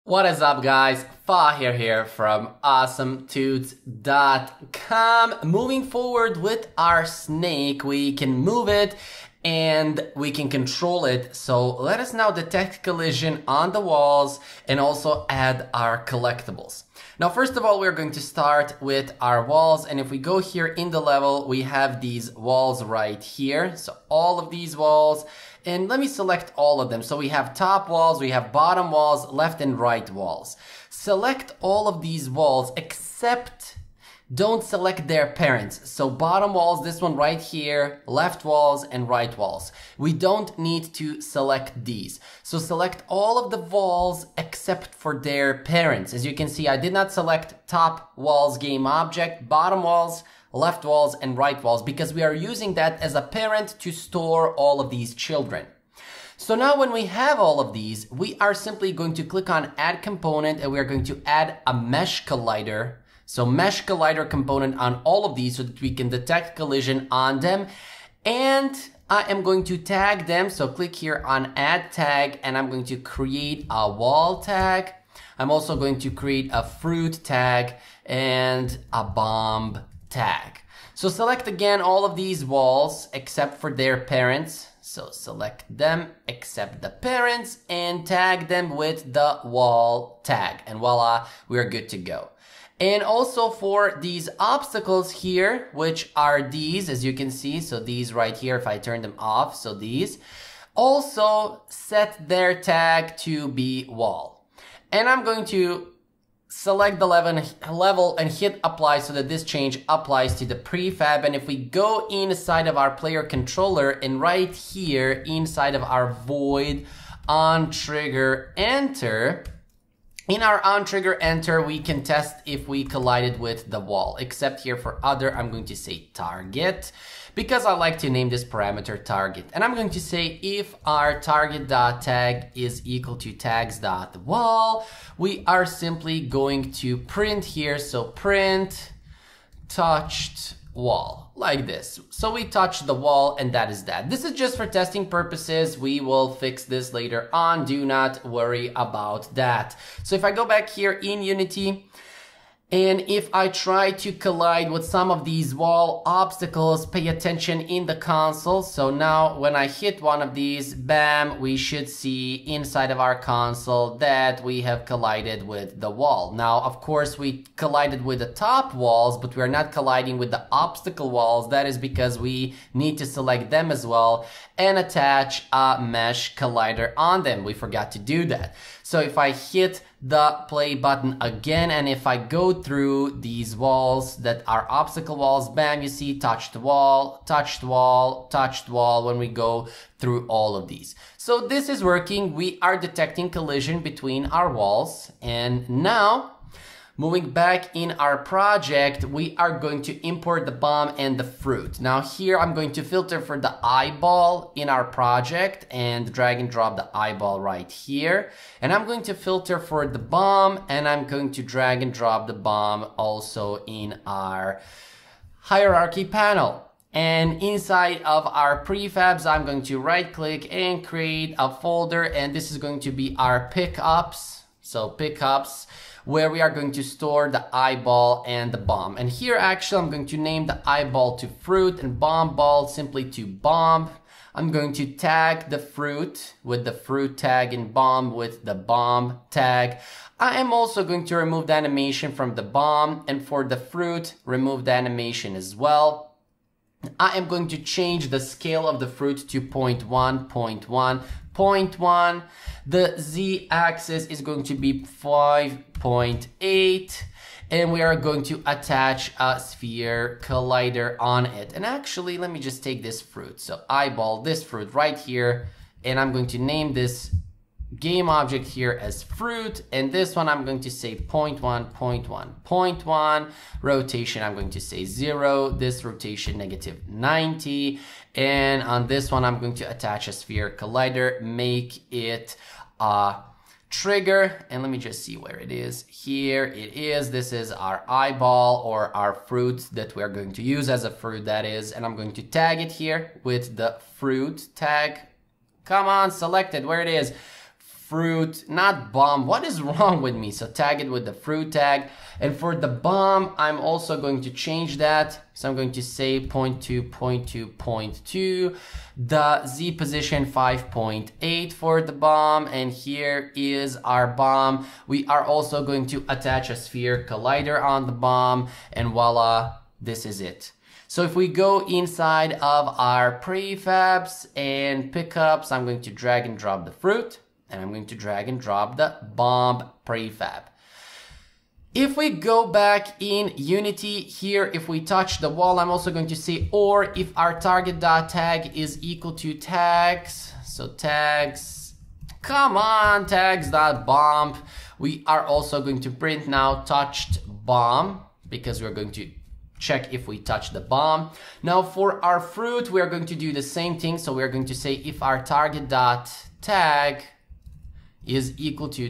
What is up, guys? Fahir here from AwesomeTuts.com. Moving forward with our snake, we can move it and we can control it. So let us now detect collision on the walls and also add our collectibles. Now, first of all, we're going to start with our walls. And if we go here in the level, we have these walls right here. So all of these walls. And let me select all of them. So we have top walls, we have bottom walls, left and right walls. Select all of these walls except don't select their parents. So bottom walls, this one right here, left walls and right walls. We don't need to select these. So select all of the walls except for their parents. As you can see, I did not select top walls game object, bottom walls, left walls and right walls because we are using that as a parent to store all of these children. So now when we have all of these, we are simply going to click on add component and we are going to add a mesh collider. So mesh collider component on all of these so that we can detect collision on them. And I am going to tag them. So click here on add tag and I'm going to create a wall tag. I'm also going to create a fruit tag and a bomb tag. So select again all of these walls except for their parents. So select them except the parents and tag them with the wall tag. And voila, we're good to go. And also for these obstacles here, which are these, as you can see. So these right here, if I turn them off, so these. Also set their tag to be wall. And I'm going to select the level and hit apply so that this change applies to the prefab. And if we go inside of our player controller and right here inside of our void on trigger enter, in our on trigger enter, we can test if we collided with the wall, except here for other, I'm going to say target because I like to name this parameter target. And I'm going to say if our target.tag is equal to tags.wall, we are simply going to print here. So print touched wall like this. So we touch the wall and that is that. This is just for testing purposes. We will fix this later on. Do not worry about that. So if I go back here in Unity, and if I try to collide with some of these wall obstacles, pay attention in the console. So now when I hit one of these, bam, we should see inside of our console that we have collided with the wall. Now, of course, we collided with the top walls, but we're not colliding with the obstacle walls. That is because we need to select them as well and attach a mesh collider on them. We forgot to do that. So if I hit the play button again, and if I go through these walls that are obstacle walls, bam, you see touched wall, touched wall, touched wall when we go through all of these. So this is working. We are detecting collision between our walls. And now, moving back in our project, we are going to import the bomb and the fruit. Now here I'm going to filter for the eyeball in our project and drag and drop the eyeball right here. And I'm going to filter for the bomb and I'm going to drag and drop the bomb also in our hierarchy panel. And inside of our prefabs, I'm going to right click and create a folder. And this is going to be our pickups. So pickups, where we are going to store the eyeball and the bomb. And here actually I'm going to name the eyeball to fruit and bomb ball simply to bomb. I'm going to tag the fruit with the fruit tag and bomb with the bomb tag. I am also going to remove the animation from the bomb, and for the fruit, remove the animation as well. I am going to change the scale of the fruit to 0.1, 0.1, 0.1. The z-axis is going to be 5.8 and we are going to attach a sphere collider on it. And actually, let me just take this fruit. So eyeball this fruit right here and I'm going to name this game object here as fruit, and this one I'm going to say 0.1, 0.1, 0.1, rotation I'm going to say 0, this rotation -90, and on this one I'm going to attach a sphere collider, make it a trigger, and let me just see where it is. Here it is. This is our eyeball or our fruit that we're going to use as a fruit, that is, and I'm going to tag it here with the fruit tag. Come on, select it, where it is. fruit, not bomb. What is wrong with me? So tag it with the fruit tag. And for the bomb, I'm also going to change that. So I'm going to say 0.2, 0.2, 0.2. The Z position 5.8 for the bomb. And here is our bomb. We are also going to attach a sphere collider on the bomb. And voila, this is it. So if we go inside of our prefabs and pickups, I'm going to drag and drop the fruit, and I'm going to drag and drop the bomb prefab. If we go back in Unity here, if we touch the wall, I'm also going to say, or if our target.tag is equal to tags, so tags, come on, tags.bomb, we are also going to print now touched bomb, because we're going to check if we touch the bomb. Now for our fruit, we are going to do the same thing. So we're going to say if our target.tag is equal to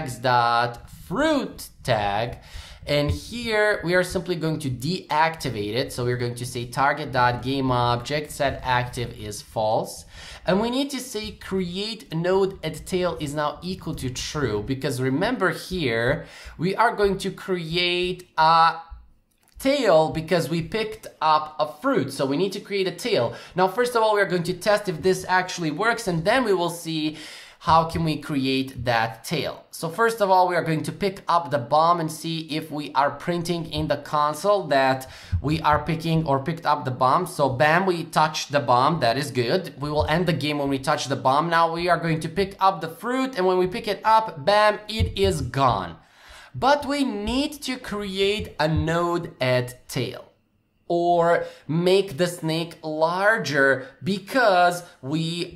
tags.fruit tag. And here we are simply going to deactivate it. So we're going to say target.gameObject set active is false. And we need to say create node at tail is now equal to true, because remember here, we are going to create a tail because we picked up a fruit. So we need to create a tail. Now, first of all, we're going to test if this actually works, and then we will see how can we create that tail. So first of all, we are going to pick up the bomb and see if we are printing in the console that we are picking or picked up the bomb. So bam, we touched the bomb. That is good. We will end the game when we touch the bomb. Now we are going to pick up the fruit, and when we pick it up, bam, it is gone. But we need to create a node at tail or make the snake larger because we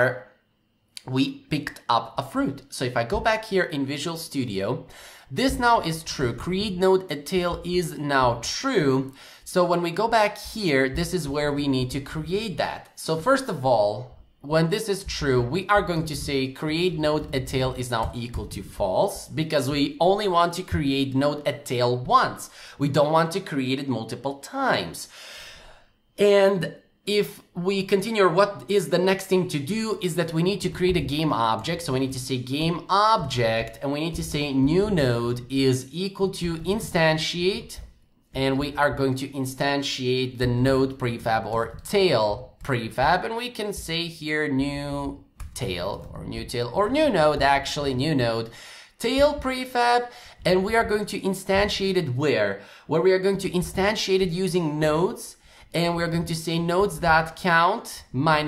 picked up a fruit. So if I go back here in Visual Studio, this now is true. Create node at tail is now true. So when we go back here, this is where we need to create that. So first of all, when this is true, we are going to say create node at tail is now equal to false, because we only want to create node at tail once. We don't want to create it multiple times. And if we continue, what is the next thing to do is that we need to create a game object. So we need to say game object, and we need to say new node is equal to instantiate, and we are going to instantiate the node prefab or tail prefab, and we can say here new tail or new node, actually new node tail prefab, and we are going to instantiate it where we are going to instantiate it using nodes, and we're going to say nodes.count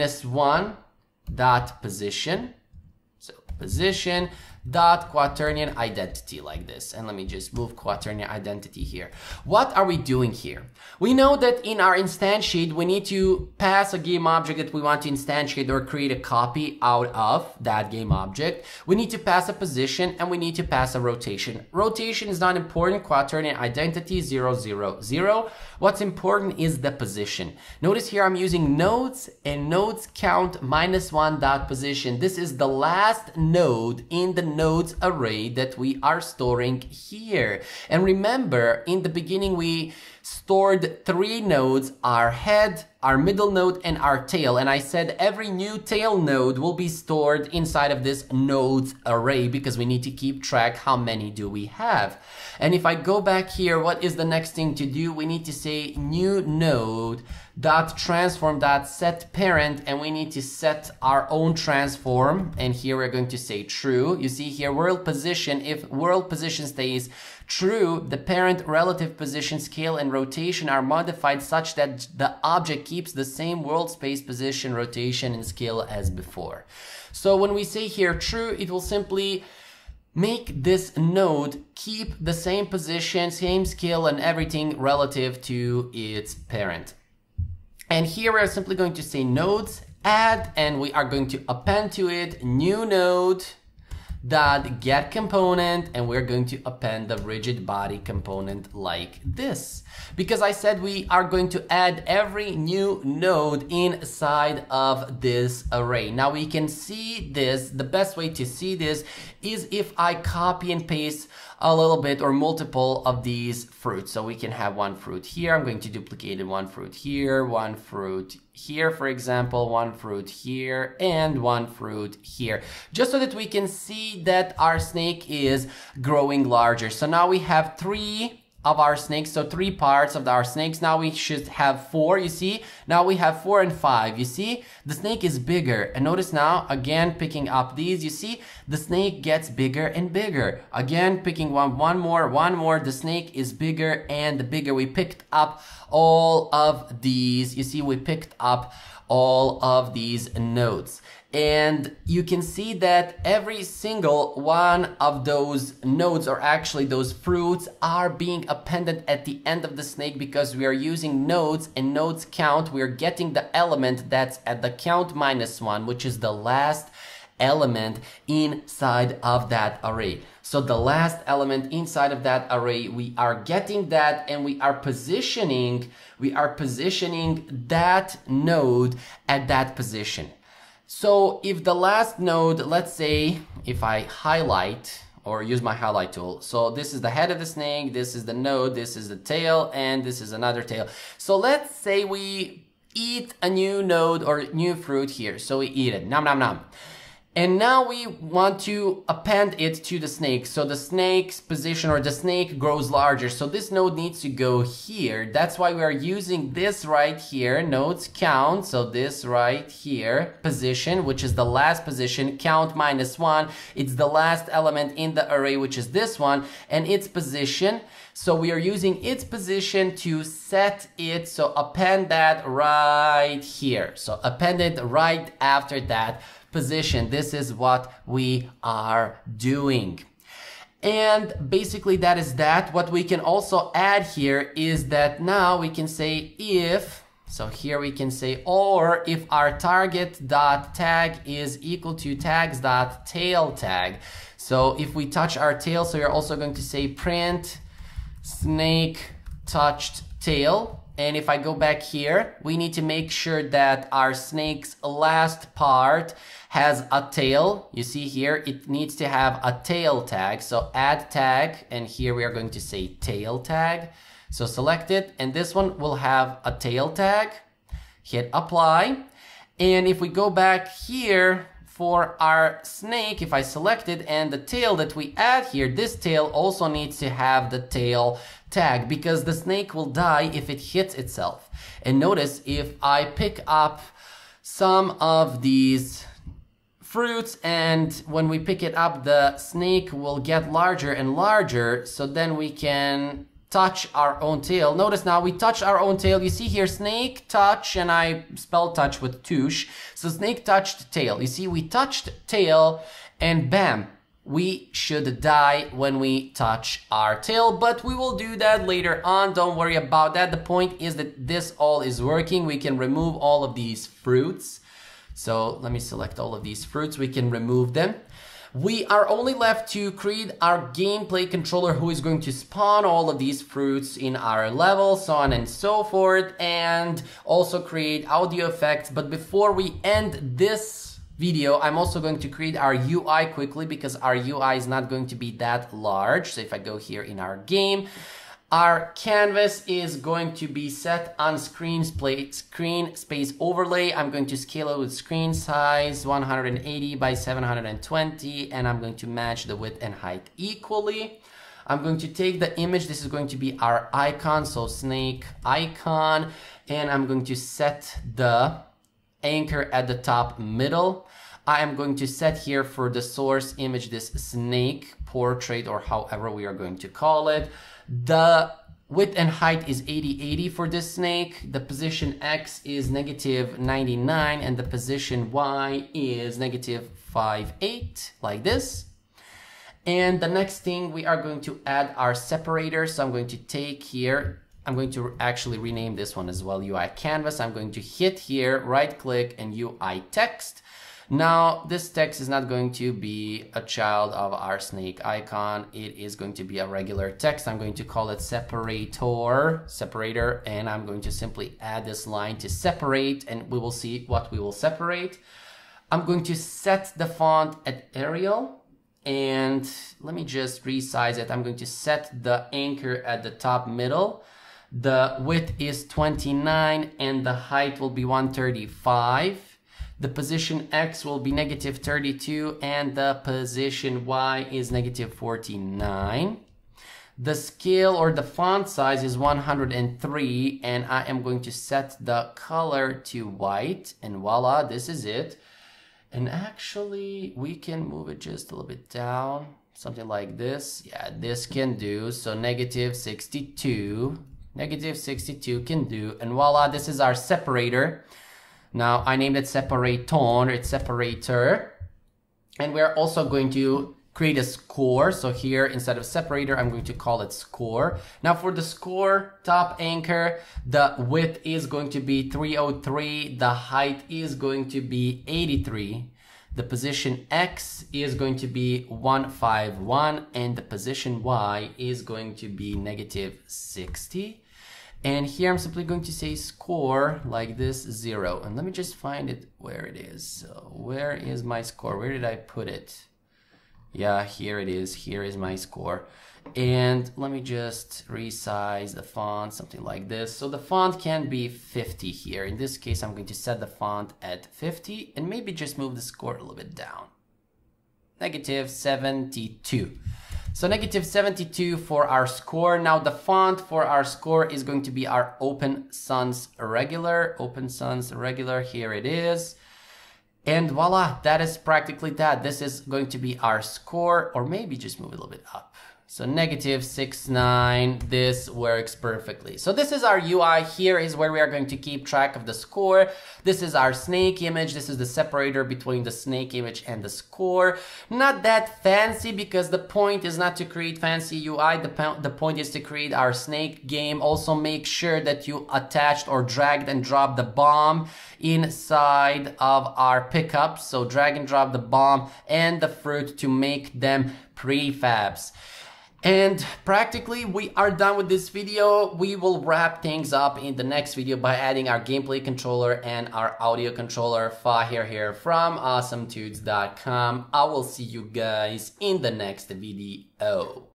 -1 dot position, so position dot quaternion identity like this. And let me just move quaternion identity here. What are we doing here? We know that in our instantiate, we need to pass a game object that we want to instantiate or create a copy out of that game object. We need to pass a position, and we need to pass a rotation. Rotation is not important. Quaternion identity 0, 0, 0. What's important is the position. Notice here I'm using nodes and nodes count -1 dot position. This is the last node in the nodes array that we are storing here. And remember, in the beginning we stored 3 nodes, our head, our middle node, and our tail. And I said every new tail node will be stored inside of this nodes array because we need to keep track how many do we have. And if I go back here, what is the next thing to do? We need to say new node dot transform dot set parent, and we need to set our own transform. And here we're going to say true. You see here world position. If world position stays true, the parent relative position, scale, and rotation are modified such that the object keeps the same world space position, rotation, and scale as before. So when we say here true, it will simply make this node keep the same position, same scale, and everything relative to its parent. And here we're simply going to say nodes add, and we are going to append to it new node dot get component, and we're going to append the rigid body component like this, because I said we are going to add every new node inside of this array. Now we can see this, the best way to see this is if I copy and paste a little bit or multiple of these fruits. So we can have one fruit here. I'm going to duplicate it, one fruit here, one fruit here, for example, one fruit here, and one fruit here, just so that we can see that our snake is growing larger. So now we have 3 of our snakes, so 3 parts of our snakes. Now we should have 4, you see? Now we have 4 and 5, you see? The snake is bigger. And notice now, again, picking up these, you see? The snake gets bigger and bigger. Again, picking one more, the snake is bigger and bigger. We picked up all of these, you see? We picked up all of these nodes. And you can see that every single one of those nodes, or actually those fruits, are being appended at the end of the snake because we are using nodes, and nodes count. We are getting the element that's at the count -1, which is the last element inside of that array. So the last element inside of that array, we are getting that, and we are positioning that node at that position. So if the last node, let's say, if I highlight or use my highlight tool, so this is the head of the snake, this is the node, this is the tail, and this is another tail. So let's say we eat a new node or new fruit here. So we eat it, nom nom nom. And now we want to append it to the snake. So the snake's position, or the snake grows larger. So this node needs to go here. That's why we are using this right here, nodes count. So this right here, position, which is the last position, count -1. It's the last element in the array, which is this one, and its position. So we are using its position to set it. So append that right here. So append it right after that position. This is what we are doing. And basically that is that. What we can also add here is that now we can say if, so here we can say, or if our target.tag is equal to tags.tail tag. So if we touch our tail, so you're also going to say print snake touched tail. And if I go back here, we need to make sure that our snake's last part has a tail. You see here, it needs to have a tail tag. So add tag, and here we are going to say tail tag. So select it, and this one will have a tail tag. Hit apply. And if we go back here for our snake, if I select it, and the tail that we add here, this tail also needs to have the tail tag, because the snake will die if it hits itself. And notice if I pick up some of these fruits, and when we pick it up, the snake will get larger and larger, so then we can touch our own tail. Notice now we touch our own tail. You see here, snake touch, and I spell touch with touche. So snake touched tail. You see, we touched tail, and bam, we should die when we touch our tail, but we will do that later on. Don't worry about that. The point is that this all is working. We can remove all of these fruits. So let me select all of these fruits. We can remove them. We are only left to create our gameplay controller, who is going to spawn all of these fruits in our level, so on and so forth, and also create audio effects. But before we end this video, I'm also going to create our UI quickly, because our UI is not going to be that large. So if I go here in our game, our canvas is going to be set on screen space overlay. I'm going to scale it with screen size 180 by 720, and I'm going to match the width and height equally. I'm going to take the image. This is going to be our icon, so snake icon, and I'm going to set the anchor at the top middle. I am going to set here for the source image this snake portrait, or however we are going to call it. The width and height is 80/80 for this snake. The position X is -99, and the position Y is -58, like this. And the next thing, we are going to add our separator. So I'm going to take here, I'm going to actually rename this one as well, UI canvas. I'm going to hit here, right click, and UI text. Now, this text is not going to be a child of our snake icon. It is going to be a regular text. I'm going to call it separator, and I'm going to simply add this line to separate, and we will see what we will separate. I'm going to set the font at Arial, and let me just resize it. I'm going to set the anchor at the top middle. The width is 29 and the height will be 135. The position X will be negative 32 and the position Y is negative 49. The scale or the font size is 103 and I am going to set the color to white, and voila, this is it. And actually we can move it just a little bit down, something like this. Yeah, this can do. So negative 62 can do, and voila, this is our separator. Now I named it separator, it's separator. And we're also going to create a score. So here, instead of separator, I'm going to call it score. Now for the score top anchor, the width is going to be 303. The height is going to be 83. The position X is going to be 151. And the position Y is going to be negative 60. And here I'm simply going to say score like this, 0. And let me just find it where it is. So where is my score? Where did I put it? Yeah, here it is. Here is my score. And let me just resize the font, something like this. So the font can be 50 here. In this case, I'm going to set the font at 50 and maybe just move the score a little bit down. Negative 72. So negative 72 for our score. Now the font for our score is going to be our Open Sans Regular. Open Sans Regular, here it is. And voila, that is practically that. This is going to be our score, or maybe just move it a little bit up. So negative 69, this works perfectly. So this is our UI. Here is where we are going to keep track of the score. This is our snake image. This is the separator between the snake image and the score. Not that fancy, because the point is not to create fancy UI. The point is to create our snake game. Also make sure that you attached or dragged and dropped the bomb inside of our pickups. So drag and drop the bomb and the fruit to make them prefabs. And practically we are done with this video. We will wrap things up in the next video by adding our gameplay controller and our audio controller. Fahir here from AwesomeTuts.com. I will see you guys in the next video.